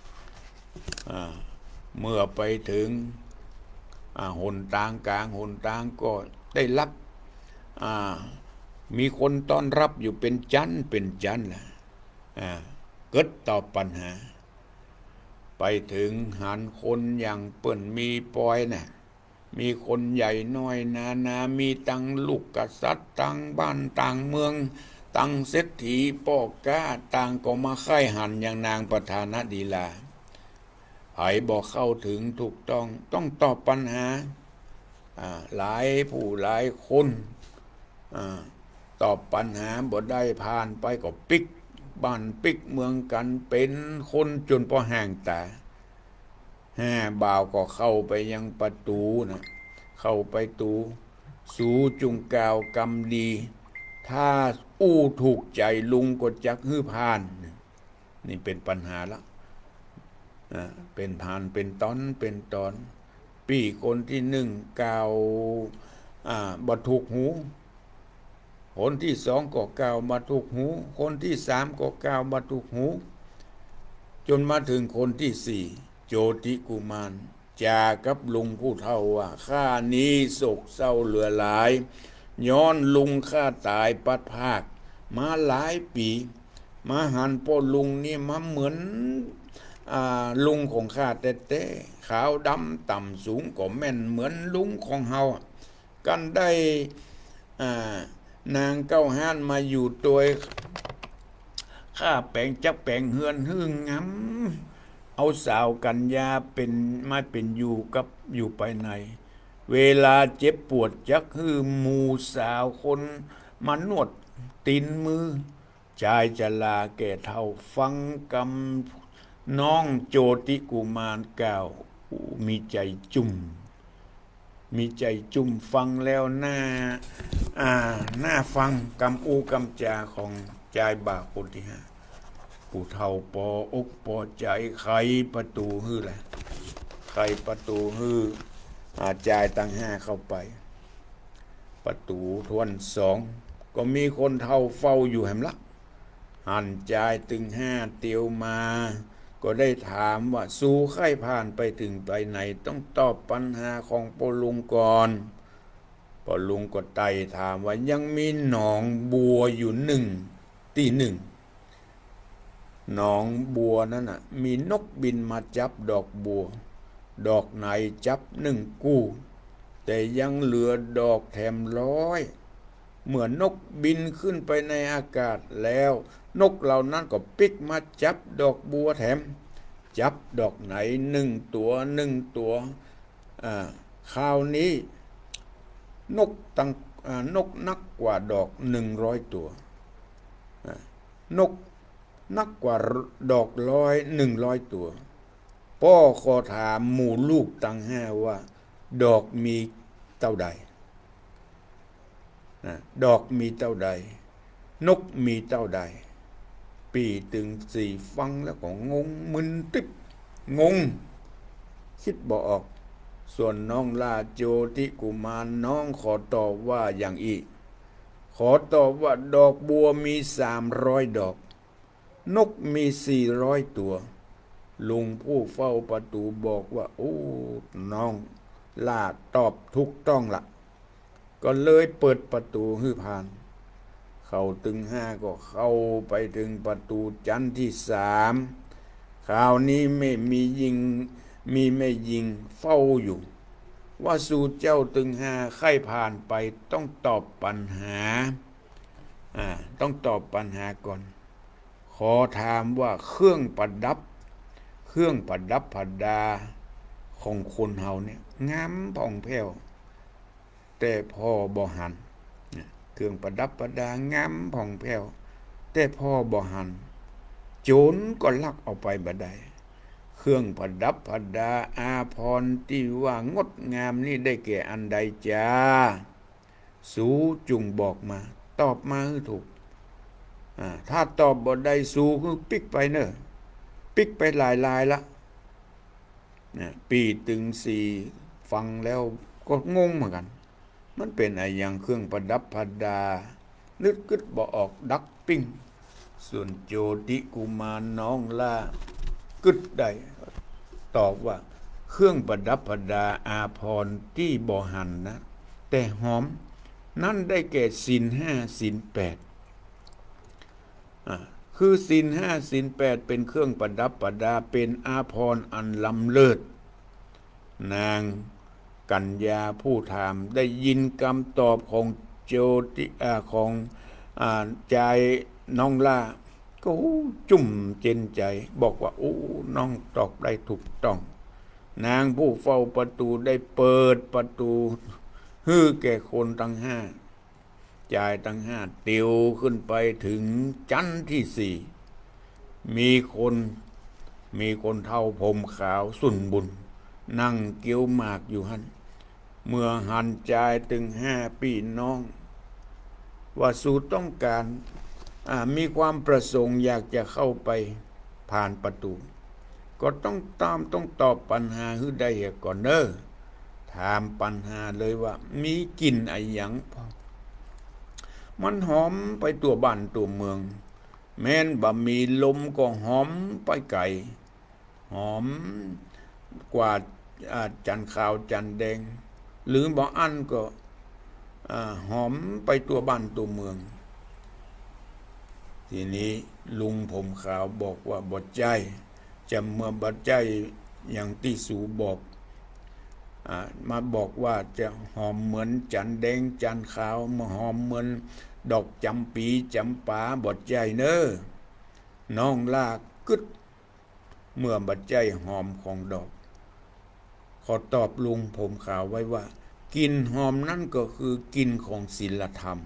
เมื่อไปถึงหนทางกลางหนทางก็ได้รับมีคนต้อนรับอยู่เป็นจันแหละเกิดตอบปัญหาไปถึงหันคนอย่างเปิ้นมีปอยน่ะมีคนใหญ่น้อยนามีตังลูกกษัตริย์ตังบ้านต่างเมืองตังเศรษฐีป้อกาต่างก็มาไข่หันอย่างนางประธานดีลาไผบอกเข้าถึงถูกต้องตอบปัญหาหลายผู้หลายคนตอบปัญหาบ่ได้ผ่านไปก็ปิกบ้านปิกเมืองกันเป็นคนจนพอแห้งตาบ่าวก็เข้าไปยังประตูนะเข้าไปตูสู่จุงกาวกำดีถ้าอู้ถูกใจลุงก็จักฮื้อผ่านนี่เป็นปัญหาละเป็นผ่านเป็นตอนปีคนที่หนึ่งกล่าวบ่ถูกหูคนที่สองก็กล่าวมาถูกหูคนที่สามก็กล่าวมาถูกหูจนมาถึงคนที่สี่โจติกุมารจากับลุงผู้เฒ่าว่าข้านี้โศกเศร้าเหลือหลายย้อนลุงข้าตายปัดภาคมาหลายปีมาหันพ่อลุงนี่มาเหมือนลุงของข้าแต่ขาวดำต่ำสูงก็แม่นเหมือนลุงของเฮากันได้นางเก้าหานมาอยู่ตัวข้าแปลงจักแปลงเฮือนหึ่งงำเอาสาวกัญญาเป็นมาเป็นอยู่ไปในเวลาเจ็บปวดจักฮือหมู่สาวคนมานวดตีนมือชายจะลาแก่เท่าฟังกำน้องโจติกุมารกล่าวมีใจจุ่มฟังแล้วน่าฟังกำกำจาของใจบ่าวคนที่ห้าผู้เฒ่าปอกปอใจไขประตูฮื้อแหละไขประตูฮื้อใจตั้งห้าเข้าไปประตูทวนสองก็มีคนเฒ่าเฝ้าอยู่แหมละหันใจตึงห้าเตียวมาก็ได้ถามว่าสู่ไข่ผ่านไปถึงไปไหนต้องตอบปัญหาของปอลุงก่อนปอลุงก็ไต่ถามว่ายังมีหนองบัวอยู่หนึ่งหนองบัวนั้นน่ะมีนกบินมาจับดอกบัวดอกไหนจับ1 กู้แต่ยังเหลือดอกแถมร้อยเมื่อนกบินขึ้นไปในอากาศแล้วนกเหล่านั้นก็ปิกมาจับดอกบัวแถมจับดอกไหน1 ตัวคราวนี้นกนักกว่าดอก100 ตัวนกนักกว่าดอก100 ตัวพ่อขอถามหมู่ลูกตั้ง5ว่าดอกมีเท่าใดดอกมีเท่าใดนกมีเท่าใดปีตึง4ฟังแล้วก็งงมึนตึ๊บงงคิดบ่ออกส่วนน้องลาโจติกุมารน้องขอตอบว่าอย่างอีขอตอบว่าดอกบัวมี300 ดอกนกมี400 ตัวลุงผู้เฝ้าประตูบอกว่าโอ้น้องลาตอบถูกต้องละก็เลยเปิดประตูให้ผ่านเข้าตึง5ก็เข้าไปถึงประตูชั้นที่3คราวนี้ไม่มีไม่ยิงเฝ้าอยู่ว่าสู่เจ้าตึง5ใครผ่านไปต้องตอบปัญหาต้องตอบปัญหาก่อนขอถามว่าเครื่องประดับประดาของคนเฮาเนี่ยงามผ่องแผ้วแต่พ่อบ่หันเครื่องประดับประดางามผ่องแผ้วแต่พ่อบ่หันโจรก็ลักเอาไปบ่ได้เครื่องประดับประดาอาภรณ์ที่ว่างดงามนี่ได้แก่อันใดจ้าสู้จุงบอกมาตอบมาให้ถูกถ้าตอบบ่ได้สู้คือปิกไปเนอะปิกไปหลายละปีตึง4ฟังแล้วก็งงเหมือนกันมันเป็นอะไรอย่างเครื่องประดับประดานึกกึดบ่ออกดักปิ้งส่วนโจติกุมารน้องล่ากึดได้ตอบว่าเครื่องประดับประดาอาภรณ์ที่บ่หันนะแต่หอมนั่นได้แก่ศีล5ศีล8คือศีล5ศีล8เป็นเครื่องประดับประดาเป็นอาภรณ์อันล้ำเลิศนางกัญญาผู้ถามได้ยินคำตอบของโจติของใจน้องล่าก็จุ่มเจนใจบอกว่าโอ้น้องตอบได้ถูกต้องนางผู้เฝ้าประตูได้เปิดประตูฮื้อแก่คนทั้ง5จ่ายทั้ง5ติวขึ้นไปถึงชั้นที่4มีคนเท่าผมขาวสุนบุญนั่งเกี้ยวหมากอยู่หันเมื่อหันจ่ายถึง5พี่น้องว่าสู่ต้องการมีความประสงค์อยากจะเข้าไปผ่านประตูก็ต้องตอบปัญหาให้ได้ก่อนเด้อถามปัญหาเลยว่ามีกลิ่นอะไรอย่างมันหอมไปตัวบ้านตัวเมืองแม้นบ่มีลมก็หอมไปไกลหอมกว่าจันขาวจันแดงหรือบ่อันก็หอมไปตัวบ้านตัวเมืองทีนี้ลุงผมขาวบอกว่าบ่ใจจะเมื่อบ่ใจอย่างที่สูบอกมาบอกว่าจะหอมเหมือนจันแดงจันขาวมาหอมเหมือนดอกจำปีจำปาบ่ใจเนอน้องลากกึดเมื่อบ่ใจหอมของดอกขอตอบลุงผมขาวไว้ว่ากลิ่นหอมนั่นก็คือกลิ่นของศีลธรรม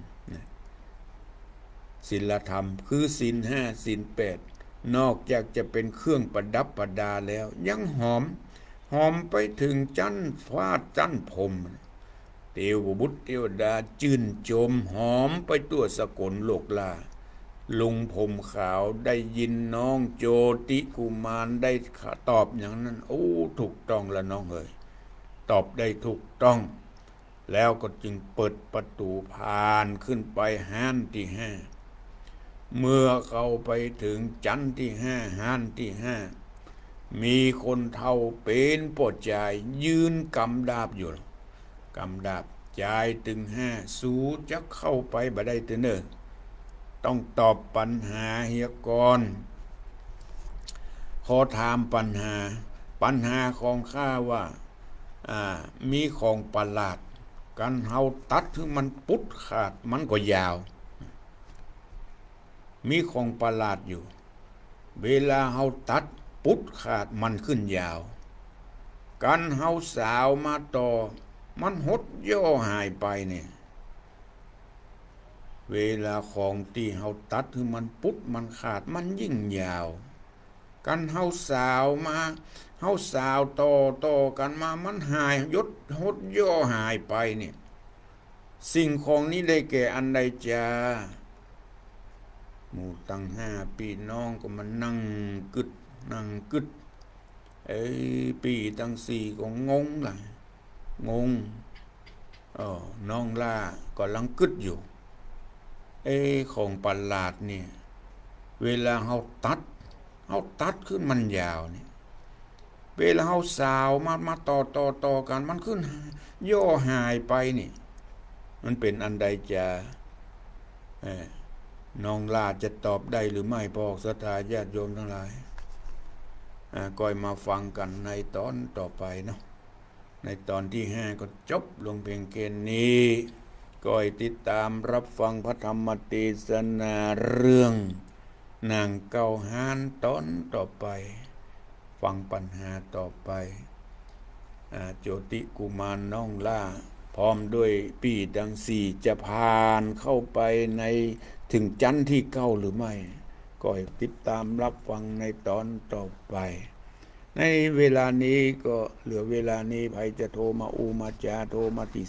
ศีลธรรมคือศีล5ศีล8นอกจากจะเป็นเครื่องประดับประดาแล้วยังหอมไปถึงจันฟ้าจันพรมเทวบุตรเทวดาจื่นชมหอมไปตัวสกลโลกลาลุงผมขาวได้ยินน้องโจติกุมารได้ตอบอย่างนั้นโอ้ถูกต้องละน้องเอ๋ยตอบได้ถูกต้องแล้วก็จึงเปิดประตูผ่านขึ้นไปห้านที่5เมื่อเข้าไปถึงชั้นที่5ห้านที่5มีคนเฒ่าเป็นป่อจายยืนกำดาบอยู่กำดาบจ่ายถึง5สู้จะเข้าไปบ่ได้เด้อต้องตอบปัญหาเฮียก่อนขอถามปัญหาของข้าว่ามีของประหลาดการเฮาตัดถึงมันปุดขาดมันก็ยาวมีของประหลาดอยู่เวลาเฮาตัดปุดขาดมันขึ้นยาวการเฮาสาวมาต่อมันหดย่อหายไปเนี่ยเวลาของที่เฮาตัดถึงมันปุดมันขาดมันยิ่งยาวกันเฮาสาวมาเฮาสาวต่อกันมามันหายยดหดย่อหายไปเนี่ยสิ่งของนี้ได้แก่อันใดจ้าหมู่ตั้ง5ปีน้องก็มานั่งกึดปีตั้ง4ก็งงล่ะงงน้องล่าก็ลังกึดอยู่ของประหลาดเนี่ยเวลาเฮาตัดขึ้นมันยาวนี่เวลาเฮาสาวมาต่อกันมันขึ้นย่อหายไปนี่มันเป็นอันใดจะน้องลาจะตอบได้หรือไม่พอศรัทธาญาติโยมทั้งหลายก้อยมาฟังกันในตอนต่อไปเนาะในตอนที่5ก็จบลงเพียงแค่นี้ก้อยติดตามรับฟังพระธรรมเทศนาเรื่องนางเกาหานตอนต่อไปฟังปัญหาต่อไปโจติกุมารน้องล่าพร้อมด้วยปีดัง4จะผ่านเข้าไปในถึงจันทร์ที่9หรือไม่ก็ติดตามรับฟังในตอนต่อไปในเวลานี้ก็เหลือเวลานี้ใครจะโทรมามาจาโทรมาที่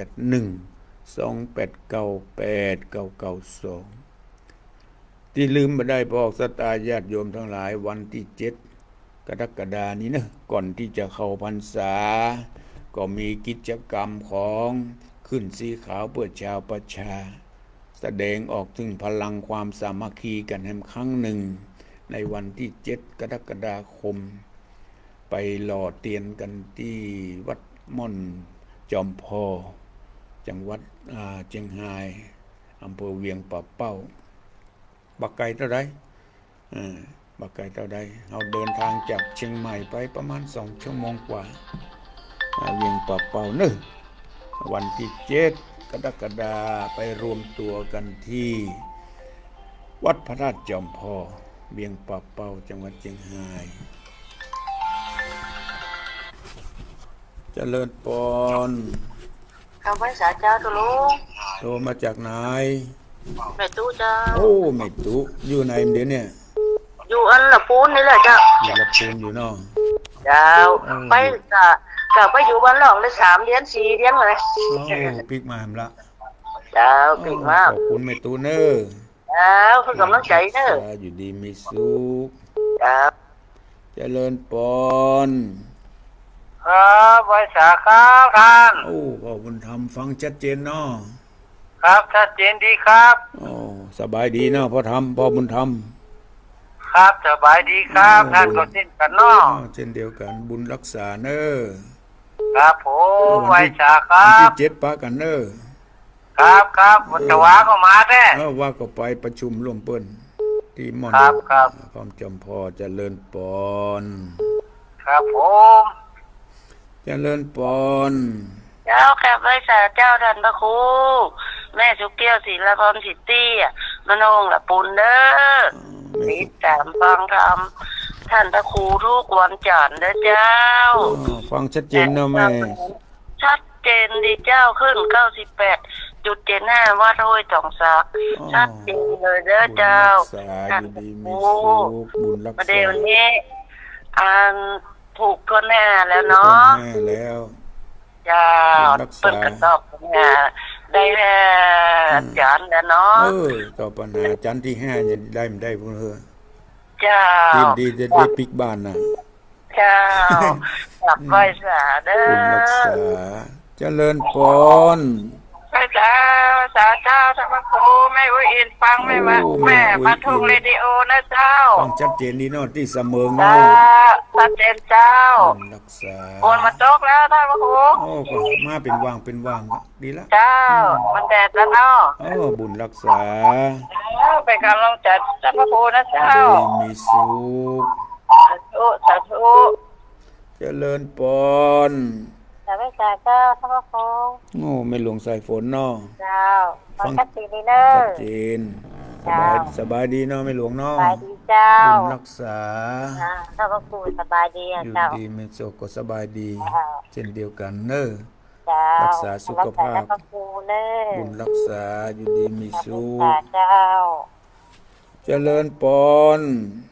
0812898992ที่ลืมไม่ได้บอกศรัทธาญาติโยมทั้งหลายวันที่7กรกฎาคมนี้นะก่อนที่จะเข้าพรรษาก็มีกิจกรรมของขึ้นสีขาวเพื่อชาวประชาแสดงออกถึงพลังความสามัคคีกันแห่งครั้งหนึ่งในวันที่7กรกฎาคมไปหล่อเทียนกันที่วัดม่อนจอมพอจังหวัดเชียงรายอำเภอเวียงป่าเป้าบักไก่เท่าไรบักไก่เท่าใดเราเดินทางจากเชียงใหม่ไปประมาณ2 ชั่วโมงกว่าเวียงป่าเป้าเนอะวันที่7กรกฎาคมไปรวมตัวกันที่วัดพระธาตุจอมพอเวียงป่าเป้าจังหวัดเชียงรายเจริญปอนข้าพเจ้าเจ้าตุลุงโทรมาจากไหนแม่ตู้เจ้าโอ้แม่ตู้อยู่ไหนเดี๋ยวเนี่ยอยู่อันละปูนนี่แหละเจ้าอยู่ละปูนอยู่เนาะเจ้าไปก็ไปอยู่บ้านหลองได้3 เดือน 4 เดือนเลยโอ้ปิกมาหมละเจ้าปิกมาขอบคุณแม่ตู้เน้อเจ้าเพิ่นกำลังใจเน้ออยู่ดีมีสุขเจ้าเจริญปอนครับไว้สาครับท่านโอ้พ่อบุญธรรมฟังชัดเจนเนาะครับชัดเจนดีครับโอ้สบายดีเนาะพ่อบุญธรรมครับสบายดีครับท่านก็เช่นกันเนาะเช่นเดียวกันบุญรักษาเน้อครับผมไว้สาครับวันที่7ปะกันเน้อครับวันตะวาก็มาแท้ว่าก็ไปประชุมร่วมเปิ้นที่ม่อนครับพร้อมจอมพอเจริญปอนครับผมเจริญปอนเจ้าแขกไว้สาเจ้าท่านพระครูแม่สุเกี้ยวศิลปพรสิทธิมโนงละปุนเด้อติดตามฟังธรรมท่านพระครูทุกวันจันทร์เด้อเจ้าฟังชัดเจนเนาะแม่ชัดเจนดีเจ้าขึ้น 98.75 วัดห้วยจ่องสักชัดเจนเลยเด้อเจ้าท่านดีมีสุขบุญรักษาประเดี๋ยวนี้ถูกทั่วหน้าแล้วเนาะแม่แล้วเจ้าเปิดกระสอบได้จานแล้วเนาะต่อปัญหาจานที่5จะได้ไม่ได้พวกเธอเจ้าดีจะได้ปิกบ้านน่ะเจ้าหลับไว้สาเด้อคุณรักษาเจริญปอนพระเจ้าสาเจ้าธรรมครูไม่อุ้ยอินฟังไม่มาแม่มาทุ่งเรดิโอนะเจ้าฟังชัดเจนดีเนาะที่เสมอเนาะชัดเจนเจ้ารักษาโอนมาโต๊ะแล้วท่านพระครูโอ้ก็มาเป็นว่างดีละเจ้ามันแดดแล้วเนาะบุญรักษาเป็นการลงจัดท่านพระครูนะเจ้ามีสุขสาธุเจริญปอนเแต่ไม่จ่าเจ้าท่านพระครูโอ้ไม่หลวงสายฝนเนาะเจ้าฟังชัดเจนดีเนอชัดเจนสบายดีเนาะไม่หลวงเนาะสบายดีเจ้าบุญรักษาท่านพระครูสบายดีอยู่เจ้าดีไม่โศกก็สบายดีเช่นเดียวกันเนอะรักษาสุขภาพบุญรักษาอยู่ดีมีสุขเจ้าเจริญปน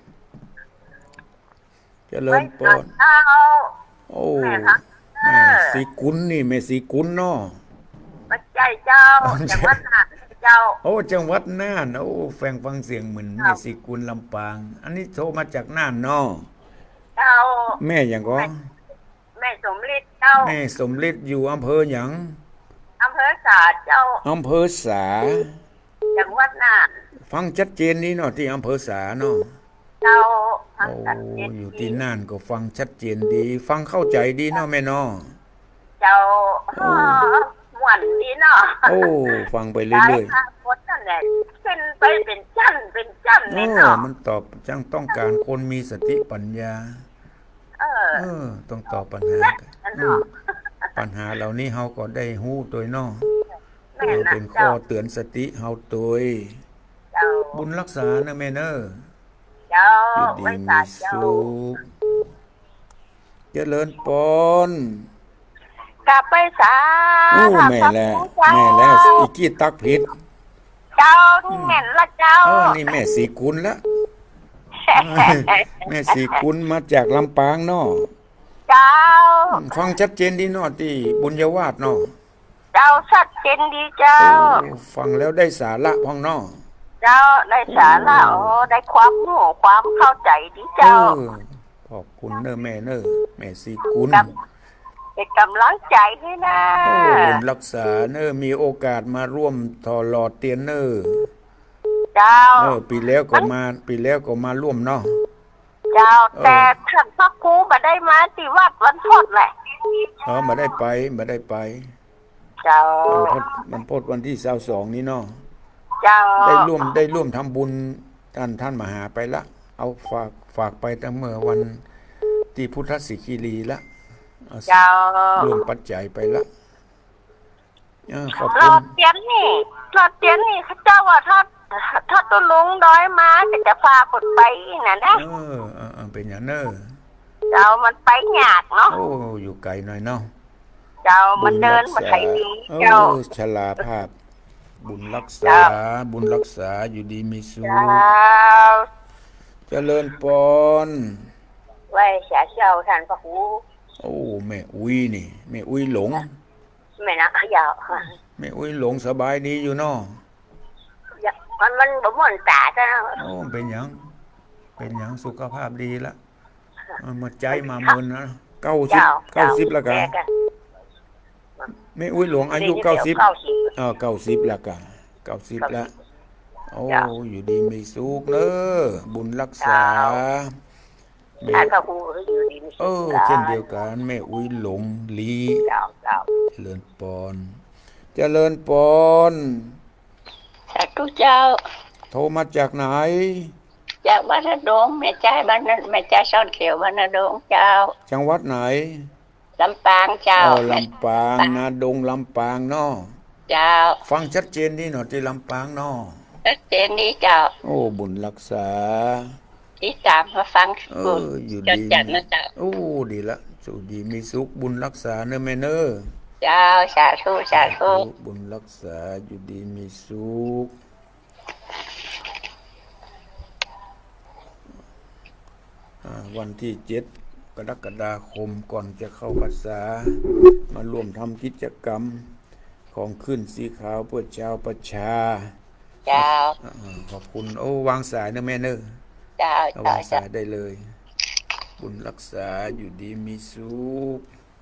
เจริญปนโอ้แม่สีกุลนี่แม่สีกุลเนาะปัจจัยเจ้าจังหวัดน่านเจ้าโอ้จังหวัดน่านโอ้ฟังเสียงเหมือนแม่สีกุลลำปางอันนี้โทรมาจากน่านเนาะเจ้าแม่หยังก็แม่สมฤทธิ์เจ้าแม่สมฤทธิ์อยู่อำเภอหยังอำเภอสาเจ้าอำเภอสาจังหวัดน่านฟังชัดเจนนี่เนาะที่อำเภอสาเนาะเจ้าโอ้อยู่ที่น่านก็ฟังชัดเจนดีฟังเข้าใจดีเนาะแม่เนาะเจ้าหวานดีเนาะโอ้ฟังไปเรื่อยๆคนนั่นแหละเป็นไปเป็นจั่นนี่เนาะมันตอบจังต้องการคนมีสติปัญญาต้องตอบปัญหาปัญหาเหล่านี้เฮาก็ได้ฮู้ตัวเนาะเป็นข้อเตือนสติเฮาตัวบุญรักษานะแม่เนอเจ้าดีมีสุขเจริญปนกลับไปสาแม่แล้วอีกกี้ตักผิดเจ้านี่แม่นละเจ้านี่แม่สีกุลละแม่สีกุลมาจากลำปางเนาะเจ้าฟังชัดเจนดีเนาะที่บุญยวาสเนาะเจ้าชัดเจนดีเจ้าฟังแล้วได้สาระพ่องเนาะเจ้าได้สาระได้ความรู้ความเข้าใจดีเจ้าขอบคุณเนอะแม่เนอะแม่สีกุลเป็นกำลังใจให้นะบุญรักษาเนอะมีโอกาสมาร่วมทอหล่อเตียนเนอะเจ้าปีแล้วก็มาร่วมเนาะเจ้าแต่ท่านพระครูมาได้มาที่วัดวันพุธแหละมาได้ไปเจ้าวันพุธวันที่22นี้เนาะเจ้าได้ร่วมทำบุญท่านมหาไปละเอาฝากไปตั้งเมื่อวันที่พุทธสิคีรีละเจ้ารวมปัจจัยไปละขอบคุณเราเตียนนี่เจ้าว่าถ้าตัวลุงดอยมาจะพาคนไปน่ะนะเป็นอย่างเนอเจ้ามันไปยากเนาะอยู่ไกลหน่อยเนาะเจ้ามันเดินมาไถดีเจ้าชราภาพบุญรักษาอยู่ดีมีสุขเจริญปนไว้เช้าท่านพระครูแม่อุ้ยนี่แม่อุ้ยหลงแม่นะยาวแม่อุ้ยหลงสบายดีอยู่เนาะมันบ่ม่วนตาจ้ะเป็นหยังสุขภาพดีละหมดใจมาเมินนะ90แล้วกันแม่อุ้ยหลวงอายุ90 90แล้วกัน90แล้วอยู่ดีมีสุขเนอะบุญรักษาเช่นเดียวกันแม่อุ้ยหลงลีเจริญปนสาธุเจ้าโทรมาจากไหนจากบ้านนาดงแม่ใจบ้านนั้นแม่ใจซ่อนเขียวบ้านนาดงเจ้าจังหวัดไหนลำปางเจ้าลำปางนาดงลำปางเนาะเจ้าฟังชัดเจนนี่หน่อยที่ลำปางเนาะชัดเจนนี่เจ้าบุญรักษาที่ตามมาฟังอยู่ดีนะเจ้าดีละสุขดีมีสุขบุญรักษาเนอะแม่เนอะเจ้าสาธุบุญรักษาอยู่ดีมีสุขวันที่7 กรกฎาคมก่อนจะเข้าพรรษามาร่วมทำกิจกรรมของขึ้นสีขาวเพื่อชาวประชาเจ้าขอบคุณวางสายนะแม่เนอะวางสายได้เลยบุญรักษาอยู่ดีมีสุข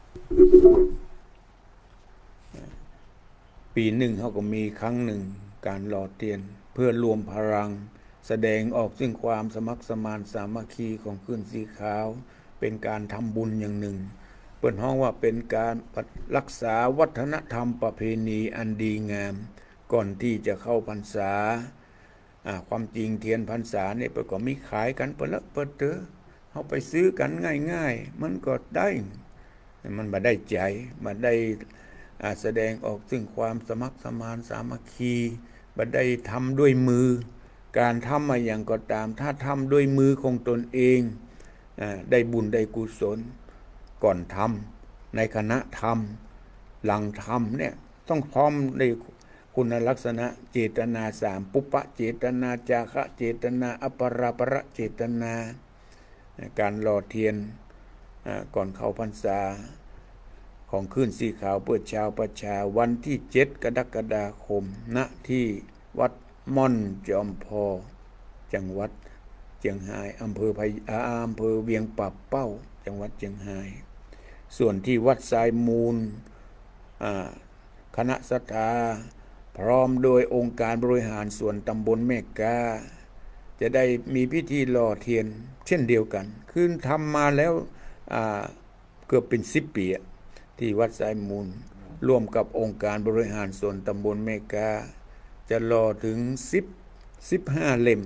ปีหนึ่งเขาก็มีครั้งหนึ่งการหล่อเทียนเพื่อรวมพลังแสดงออกซึ่งความสมัครสมานสามัคคีของขึ้นสีขาวเป็นการทำบุญอย่างหนึ่งเปิดห้องว่าเป็นการรักษาวัฒนธรรมประเพณีอันดีงามก่อนที่จะเข้าพรรษาความจริงเทียนพรรษาเนี่ยเปิดก็มีขายกันเปิดเถอะเอาไปซื้อกันง่ายๆมันก็ได้มันมาได้ใจมาได้แสดงออกซึ่งความสมัครสมานสามัคคีมาได้ทำด้วยมือการทำมาอย่างก็ตามถ้าทำด้วยมือของตนเองได้บุญได้กุศลก่อนทำในขณะทำหลังทำเนี่ยต้องพร้อมในคุณลักษณะเจตนาสามปุปปะเจตนาจาคะเจตนาอปราประเจตนาการหล่อเทียนก่อนเข้าพรรษาของขึ้นสีขาวเปิดชาวประชาวันที่7 กรกฎาคมณที่วัดม่อนจอมพอจังหวัดเชียงรายอำเภอเวียงป่าเป้าจังหวัดเชียงรายส่วนที่วัดทรายมูลคณะศรัทธาพร้อมโดยองค์การบริหารส่วนตำบลแม่กาจะได้มีพิธีหล่อเทียนเช่นเดียวกันคือทำมาแล้วเกือบเป็น10 ปีที่วัดทรายมูลร่วมกับองค์การบริหารส่วนตำบลแม่กาจะหล่อถึง15 เล่ม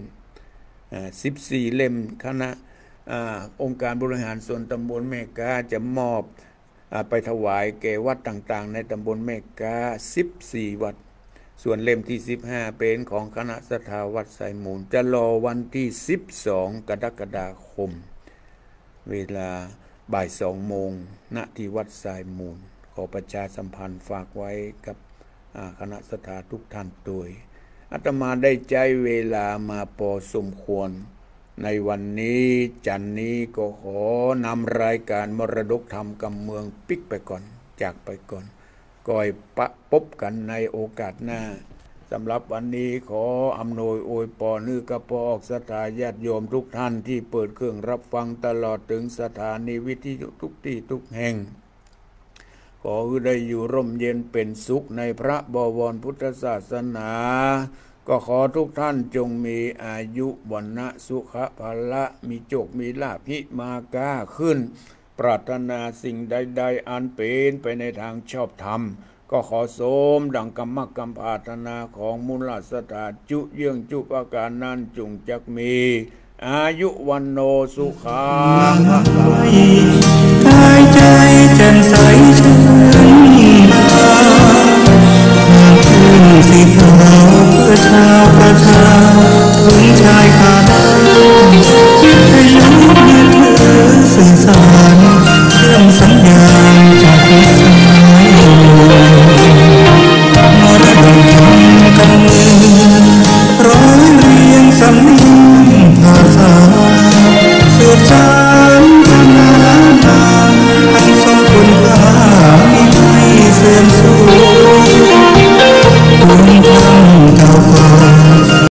14 เล่มคณะองค์การบริหารส่วนตำบลแม่กาจะมอบไปถวายแก่วัดต่างๆในตำบลแม่กา14 วัดส่วนเล่มที่15เป็นของคณะศรัทธาวัดทรายมูลจะรอวันที่12 กรกฎาคมเวลาบ่าย 2 โมงณที่วัดทรายมูลขอประชาสัมพันธ์ฝากไว้กับคณะศรัทธาทุกท่านโดยอาตมาได้ใจเวลามาพอสมควรในวันนี้จันนี้ก็ขอนำรายการมรดกธรรมกำเมืองปิกไปก่อนจากไปก่อนก่อยพบกันในโอกาสหน้าสำหรับวันนี้ขออำนวยอวยพรนึกกระปอกศรัทธาญาติโยมทุกท่านที่เปิดเครื่องรับฟังตลอดถึงสถานีวิทยุทุกที่ทุกแห่งขอได้อยู่ร่มเย็นเป็นสุขในพระบวรพุทธศาสนาก็ขอทุกท่านจงมีอายุวันนะสุขภละมีโชคมีลาภมาก้าขึ้นปรารถนาสิ่งใดๆอันเป็นไปในทางชอบธรรมก็ขอโสมดังกรรมกรรมปรารถนาของมูลศรัทธาจุเยื่องจุประการนั้นจงจักมีอายุวันโนสุขังกายใจแจ่มใสชื่นบานขึ้นสีขาวเพื่อชาวประชาถึงชายคาดให้ยุยึดถือสื่อสารเชื่อมสัญญาณจากมิตรสหายมรดกธรรมกำเมืองร้อยเรียงสำเนียงภาษาสืบสาน